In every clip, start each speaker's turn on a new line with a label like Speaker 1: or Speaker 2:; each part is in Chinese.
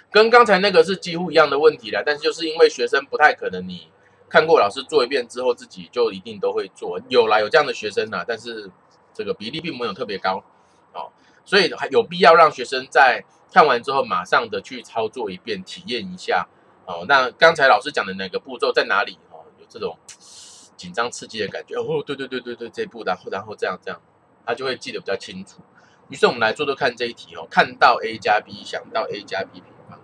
Speaker 1: 跟刚才那个是几乎一样的问题啦，但是就是因为学生不太可能你看过老师做一遍之后自己就一定都会做，有这样的学生啦，但是这个比例并没有特别高哦，所以还有必要让学生在看完之后马上的去操作一遍，体验一下哦。那刚才老师讲的哪个步骤在哪里哦？有这种紧张刺激的感觉哦，对，这一步，然后这样，他就会记得比较清楚。于是我们来做看这一题哦，看到 a 加 b 想到 a 加 b 平方。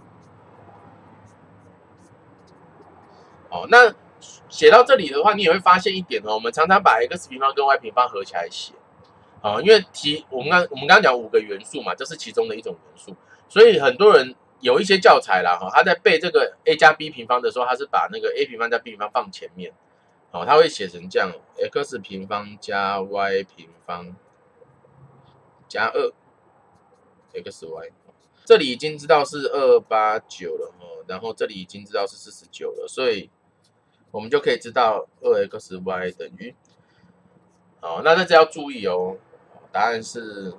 Speaker 1: 哦，那写到这里的话，你也会发现一点哦，我们常常把 x 平方跟 y 平方合起来写。哦，因为我们刚刚讲5个元素嘛，这是其中的一种元素，所以很多人有一些教材啦，他在背这个 a 加 b 平方的时候，他是把那个 a 平方加 b 平方放前面，哦，他会写成这样 x 平方加 y 平方加2xy， 这里已经知道是289了哦，然后这里已经知道是49了，所以我们就可以知道 2xy 等于，好，那这要注意哦，答案是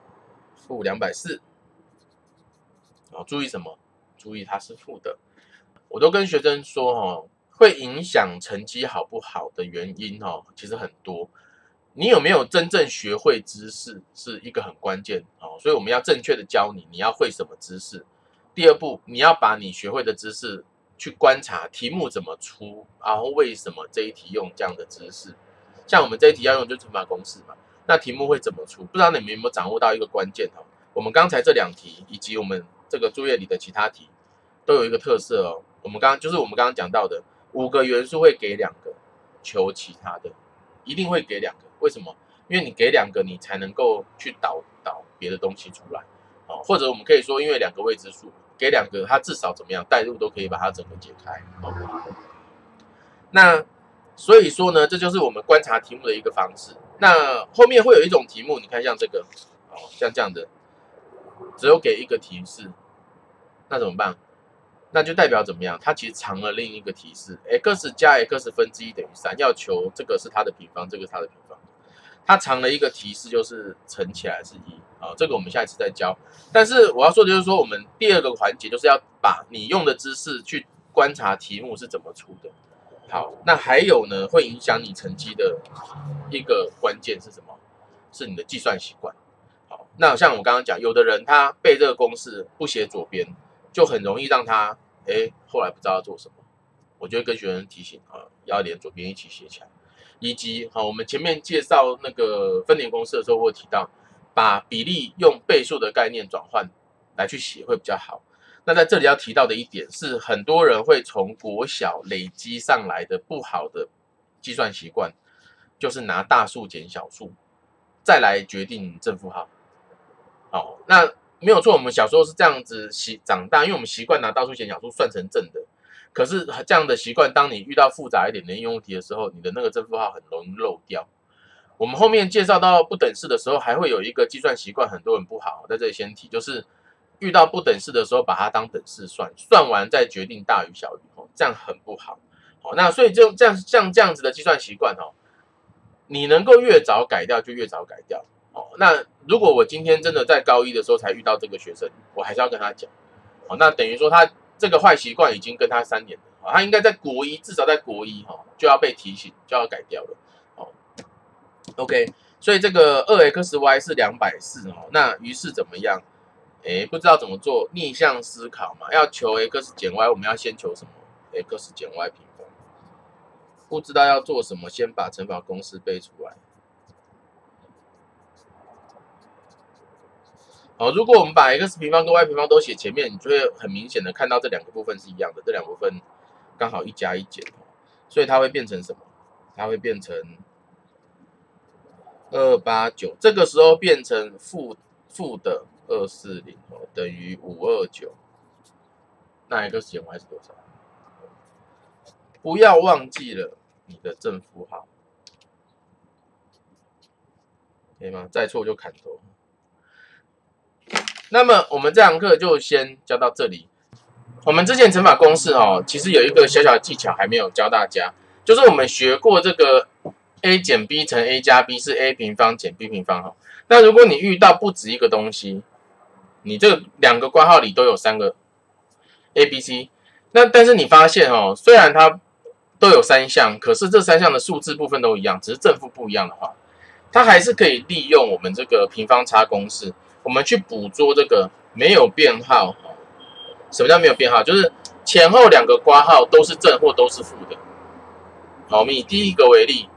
Speaker 1: -240。好，注意什么？注意它是负的。我都跟学生说哦，会影响成绩好不好的原因哦，其实很多。你有没有真正学会知识是一个很关键哦，所以我们要正确的教你，你要会什么知识。第二步，你要把你学会的知识去观察题目怎么出，然后为什么这一题用这样的知识。像我们这一题要用就是乘法公式嘛，那题目会怎么出？不知道你们有没有掌握到一个关键哦？我们刚才这2题以及我们这个作业里的其他题都有一个特色哦。我们刚刚讲到的5个元素会给2个，求其他的一定会给2个。为什么？因为你给2个，你才能够去导别的东西出来哦。或者我们可以说，因为2个未知数，给2个，它至少怎么样代入都可以把它整个解开哦。那所以说呢，这就是我们观察题目的一个方式。那后面会有一种题目，你看像这个哦，像这样的，只有给一个提示，那怎么办？那就代表怎么样？它其实藏了另一个提示 ，x 加 x 分之1等于3，要求这个是它的平方，这个是它的平方。它藏了一个提示，就是乘起来是1啊，这个我们下一次再教。但是我要说的就是说，我们第2个环节就是要把你用的知识去观察题目是怎么出的。好，那还有呢，会影响你成绩的一个关键是什么？是你的计算习惯。好，那像我刚刚讲，有的人他背这个公式不写左边，就很容易让他后来不知道要做什么。我就会跟学生提醒啊，要连左边一起写起来。以及我们前面介绍那个分联公式的时候，我有提到，把比例用倍数的概念转换来去写会比较好。那在这里要提到的一点是，很多人会从国小累积上来的不好的计算习惯，就是拿大数减小数，再来决定正负号。好，那没有错，我们小时候是这样子长大，因为我们习惯拿大数减小数算成正的。可是这样的习惯，当你遇到复杂一点的应用题的时候，你的那个正负号很容易漏掉。我们后面介绍到不等式的时候，还会有一个计算习惯，很多人不好，在这里先提，就是遇到不等式的时候，把它当等式算，算完再决定大于小于，这样很不好。好，那所以就这样像这样子的计算习惯你能够越早改掉就越早改掉。那如果我今天真的在高1的时候才遇到这个学生，我还是要跟他讲。那等于说他这个坏习惯已经跟他3年了，他应该在国1，至少在国1就要被提醒，就要改掉了。OK， 所以这个 2xy 是240那于是怎么样？不知道怎么做，逆向思考嘛，要求 x 减 y， 我们要先求什么 ？x 减 y 平方。不知道要做什么，先把乘法公式背出来。好，如果我们把 x 平方跟 y 平方都写前面，你就会很明显的看到这2个部分是一样的，这2个部分刚好1加1减，所以它会变成什么？它会变成289，这个时候变成负的240等于529，那 x 减 y 是多少？不要忘记了你的正负号，可以吗？再错就砍头。那么我们这堂课就先教到这里。我们之前乘法公式其实有一个小小的技巧还没有教大家，就是我们学过这个 a 减 b 乘 a 加 b 是 a 平方减 b 平方那如果你遇到不止一个东西，你这2个括号里都有3个 A、B、C。那但是你发现哦，虽然它都有3项，可是这3项的数字部分都一样，只是正负不一样的话，它还是可以利用我们这个平方差公式，我们去捕捉这个没有变号。什么叫没有变号？就是前后2个括号都是正或都是负的。好，我们以第一个为例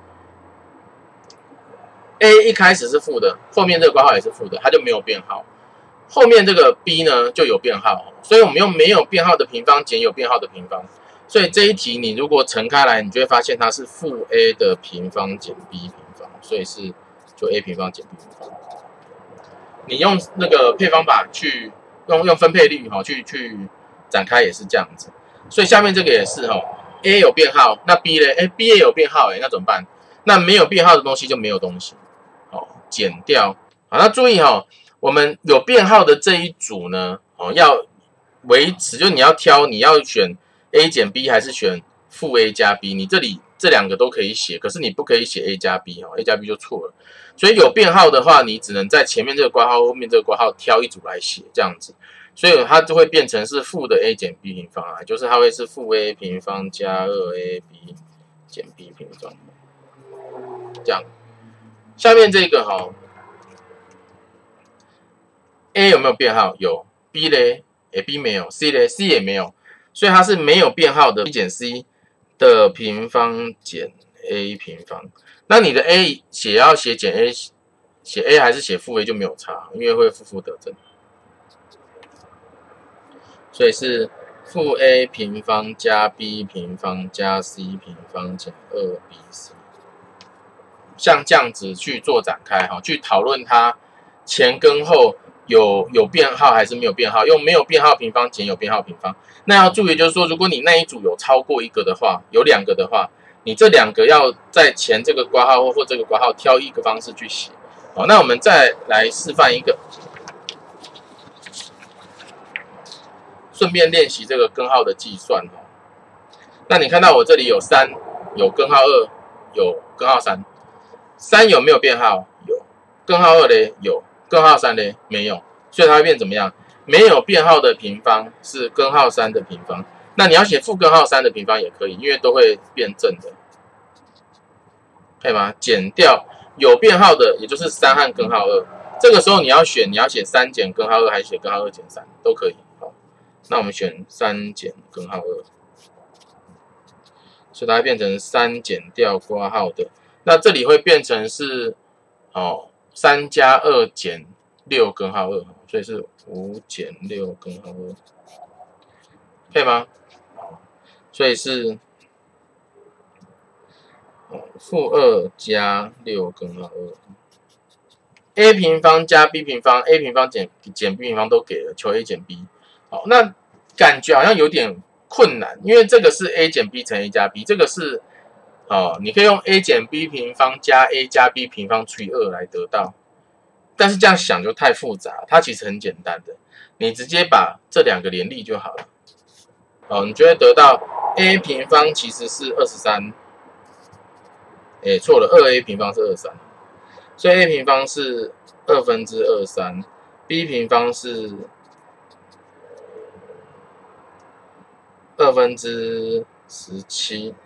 Speaker 1: ，A 一开始是负的，后面这个括号也是负的，它就没有变号。后面这个 B 呢就有变号，所以我们用没有变号的平方减有变号的平方。所以这一题你如果乘开来，你就会发现它是负 A 的平方减 B 平方，所以是就 A 平方减 B 平方。你用那个配方法去用分配率去展开也是这样子。所以下面这个也是A 有变号，那 B 呢？B 也有变号那怎么办？那没有变号的东西就没有东西，减掉。好，那注意我们有变号的这一组呢，要维持，就你要挑，你要选 A 减 B 还是选负 A 加 B？ 你这里这2个都可以写，可是你不可以写 A 加 B，A 加 B 就错了。所以有变号的话，你只能在前面这个括号、后面这个括号挑一组来写，这样子。所以它就会变成是负的 A 减 B 平方啊，就是它会是负 A 平方加2AB 减 B 平方，这样。下面这个A 有没有变号？有。B 嘞？B 没有。C 嘞 ？C 也没有。所以它是没有变号的 B 减 C 的平方减 A 平方。那你的 A 要写减 A， 写 A 还是写负 A 就没有差，因为会负得正。所以是负 A 平方加 B 平方加 C 平方减 2BC。像这样子去做展开去讨论它前跟后有变号还是没有变号，用没有变号平方减有变号平方。那要注意就是说，如果你那一组有超过1个的话，有2个的话，你这2个要在前这个括号或这个括号挑一个方式去写。好，那我们再来示范一个，顺便练习这个根号的计算。那你看到我这里有3，有根号2，有根号3。3有没有变号？有。根号2嘞？有。根号3嘞？没有。所以它会变怎么样？没有变号的平方是根号3的平方。那你要写负根号3的平方也可以，因为都会变正的，可以吗？减掉有变号的，也就是3和根号2。这个时候你要写3减根号2，还是写根号2减3都可以。好，那我们选3减根号2，所以它会变成3减掉括号的。那这里会变成是3加2减6根号2，所以是5减6根号2，可以吗？所以是负2加6根号2。A 平方加 B 平方 ，A 平方减 B 平方都给了，求 A 减 B。好，那感觉好像有点困难，因为这个是 A 减 B 乘 A 加 B， 这个是你可以用 A 减 B 平方加 A 加 B 平方除以2来得到，但是这样想就太复杂，它其实很简单的，你直接把这2个联立就好了。你就会得到 A 平方其实是23，错了 ，2A 平方是23，所以 A 平方是23/2，B 平方是17/17。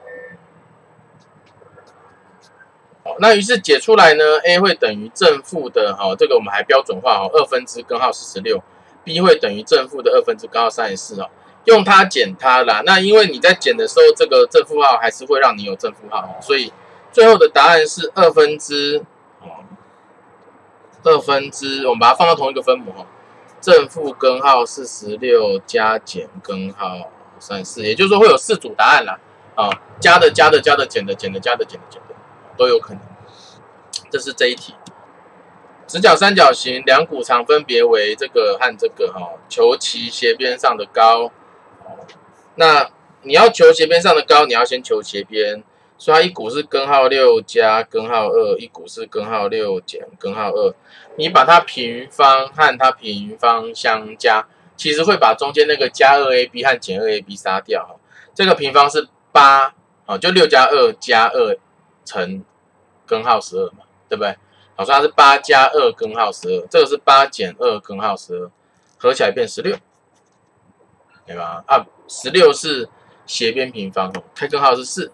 Speaker 1: 好，那于是解出来呢 ，A 会等于正负的这个我们还标准化2/根号46，B 会等于正负的2/根号34用它减它啦。那因为你在减的时候，这个正负号还是会让你有正负号，所以最后的答案是2/2，我们把它放到同一个分母正负根号46加减根号34，也就是说会有4组答案啦。加的、减的、减的、加的、减的、减的都有可能。这是这一题。直角三角形两股长分别为这个和这个求其斜边上的高。那你要求斜边上的高，你要先求斜边，所以它一股是根号6加根号2，一股是根号6减根号2。你把它平方和它平方相加，其实会把中间那个加 2ab 和减 2ab 杀掉。这个平方是8，就6加2加2乘根号12嘛，对不对？所以它是8加2根号12，这个是8减2根号12，合起来变16。 对吧？啊，16是斜边平方，开根号是4。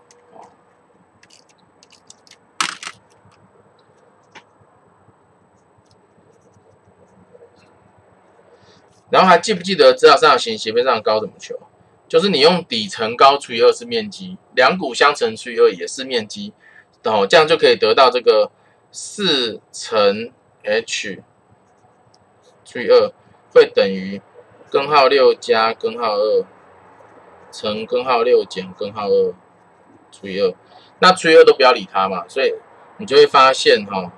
Speaker 1: 然后还记不记得直角三角形斜边上的高怎么求？就是你用底乘高除以2是面积，两股相乘除以2也是面积，哦，这样就可以得到这个4乘 h 除以2会等于根号6加根号2乘根号6减根号2除以2。那除以2都不要理它嘛，所以你就会发现哈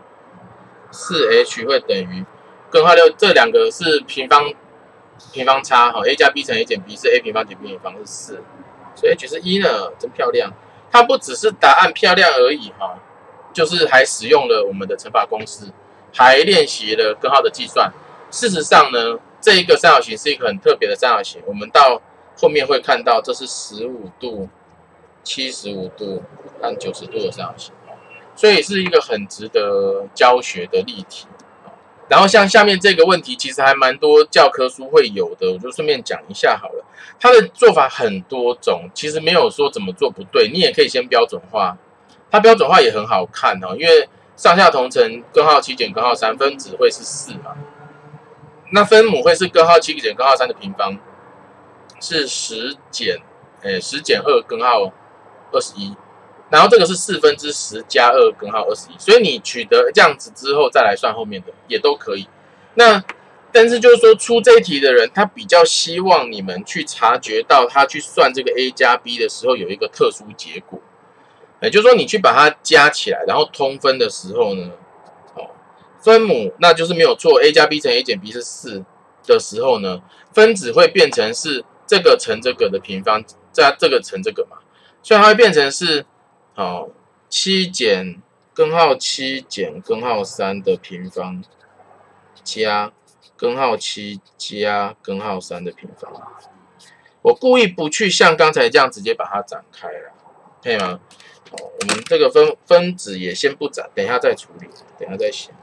Speaker 1: ，4h 会等于根号6，这两个是平方差哈 ，a 加 b 乘 a 减 b 是 a 平方减 b 平方是4，所以 h 是1呢，真漂亮。它不只是答案漂亮而已哈，就是还使用了我们的乘法公式，还练习了根号的计算。事实上呢，这一个三角形是一个很特别的三角形，我们到后面会看到，这是15度、75度和90度的三角形，所以是一个很值得教学的例题。然后像下面这个问题，其实还蛮多教科书会有的，我就顺便讲一下好了。它的做法很多种，其实没有说怎么做不对，你也可以先标准化。它标准化也很好看哦，因为上下同乘根号7减根号3，分子会是4嘛，那分母会是根号7减根号3的平方，是10减2根号21。然后这个是10%加2根号21，所以你取得这样子之后再来算后面的也都可以。那但是就是说出这一题的人，他比较希望你们去察觉到他去算这个 a 加 b 的时候有一个特殊结果，也就是说你去把它加起来，然后通分的时候呢，分母那就是没有错 ，a 加 b 乘 a 减 b 是4的时候呢，分子会变成是这个乘这个的平方加这个乘这个嘛，所以它会变成是。7减根号7减根号3的平方加根号7加根号3的平方。我故意不去像刚才这样直接把它展开了，可以吗？我们这个分子也先不展，等一下再处理，等一下再写。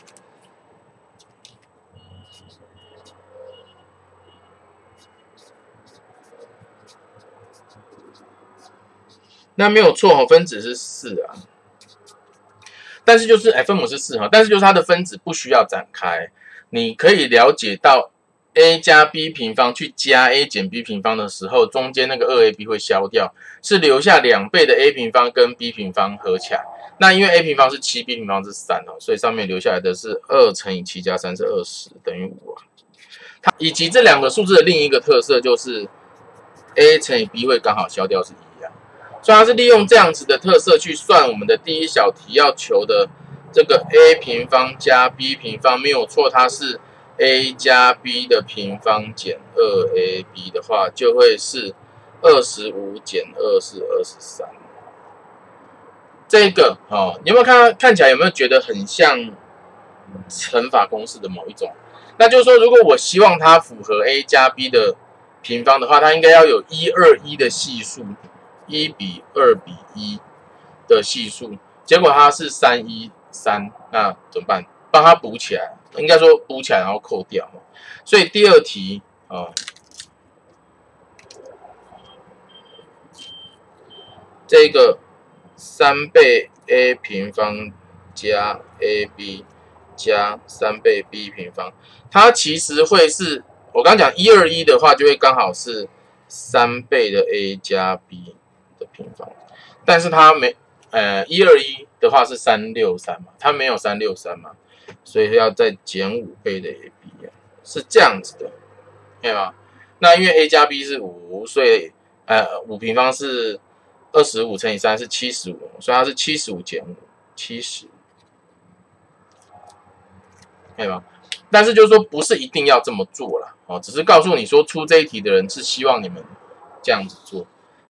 Speaker 1: 那没有错，分子是4啊，但是就是分母是4哈，但是就是它的分子不需要展开，你可以了解到 a 加 b 平方去加 a 减 b 平方的时候，中间那个2ab 会消掉，是留下2倍的 a 平方跟 b 平方合起来。那因为 a 平方是7，b 平方是3哦，所以上面留下来的是2乘以7加3是20，等于5啊。它以及这两个数字的另一个特色就是 a 乘以 b 会刚好消掉是1。所以它是利用这样子的特色去算我们的第一小题要求的这个 a 平方加 b 平方，没有错，它是 a 加 b 的平方减 2ab 的话，就会是25减2是23。这个你有没有看起来有没有觉得很像乘法公式的某一种？那就是说，如果我希望它符合 a 加 b 的平方的话，它应该要有1、2、1的系数。1比2比1的系数，结果它是3、1、3，那怎么办？帮它补起来，应该说补起来然后扣掉。所以第二题这个3倍 a 平方加 ab 加3倍 b 平方，它其实会是我刚讲1、2、1的话，就会刚好是3倍的 a 加 b。的平方，但是它没1、2、1的话是363嘛，它没有363嘛，所以要再减5倍的 ab 是这样子的，可以吗？那因为 a 加 b 是5，所以5平方是25乘以3是75，所以它是75减5 70，可以吗？但是就是说不是一定要这么做啦，只是告诉你说出这一题的人是希望你们这样子做。